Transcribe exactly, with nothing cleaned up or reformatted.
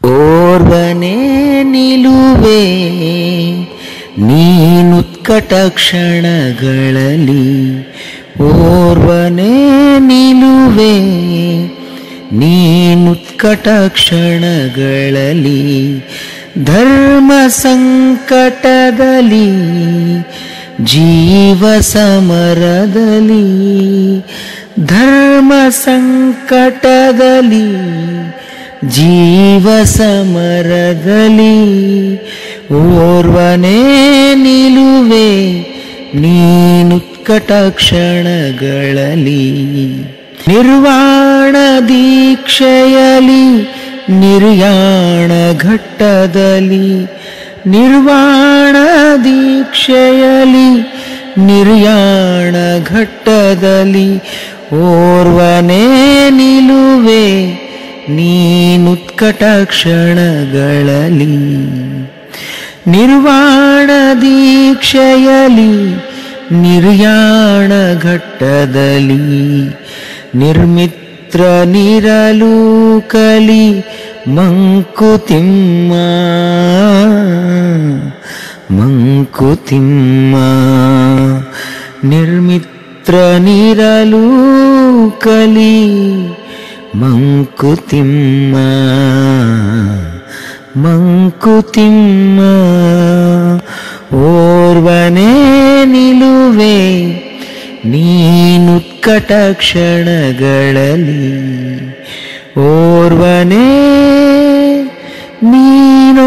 ಓರ್ವನೇ ನಿಲುವೆ ನೀನುತ್ಕಟ ಕ್ಷಣಗಳಲ್ಲಿ, ಓರ್ವನೇ ನಿಲುವೆ ನೀನುತ್ಕಟ ಕ್ಷಣಗಳಲ್ಲಿ, ಧರ್ಮ ಸಂಕಟದಲ್ಲಿ ಜೀವ ಸಮರದಲ್ಲಿ, ಧರ್ಮ ಸಂಕಟದಲ್ಲಿ ಜೀವ ಸಮರದಲ್ಲಿ, ಓರ್ವನೇ ನಿಲುವೆ ನೀನುತ್ಕಟ ಕ್ಷಣಗಳಲ್ಲಿ, ನಿರ್ವಾಣ ದೀಕ್ಷೆಯಲಿ ನಿರ್ಯಾಣ ಘಟ್ಟದಲ್ಲಿ, ನಿರ್ವಾಣ ದೀಕ್ಷೆಯಲಿ ನಿರ್ಯಾಣ ಘಟ್ಟದಲ್ಲಿ, ಓರ್ವನೇ ನಿಲುವೆ ನೀನುತ್ಕಟ ಕ್ಷಣಗಳಲ್ಲಿ, ನಿರ್ವಾಣ ದೀಕ್ಷೆಯಲಿ ನಿರ್ಯಾಣ ಘಟ್ಟದಲ್ಲಿ, ನಿರ್ಮಿತ್ರ ನಿರಲು ಕಲಿ ಮಂಕುತಿಮ್ಮ, ಮಂಕುತಿಮ್ಮ, ನಿರ್ಮಿತ್ರ ನಿರಲು ಕಲಿ ಮಂಕುತಿಮ್ಮ, ಮಂಕುತಿಮ್ಮ, ಓರ್ವನೇ ನಿಲುವೆ ನೀನುತ್ಕಟ ಕ್ಷಣಗಳಲ್ಲಿ, ಓರ್ವನೇ ನೀನು